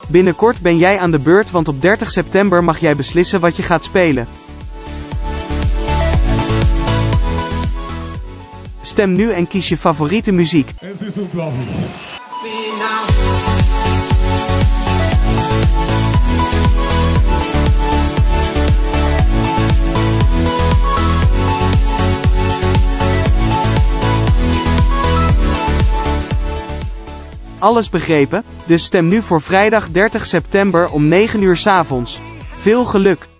Binnenkort ben jij aan de beurt, want op 30 september mag jij beslissen wat je gaat spelen. Stem nu en kies je favoriete muziek. Alles begrepen? Dus stem nu voor vrijdag 30 september om 9 uur 's avonds. Veel geluk!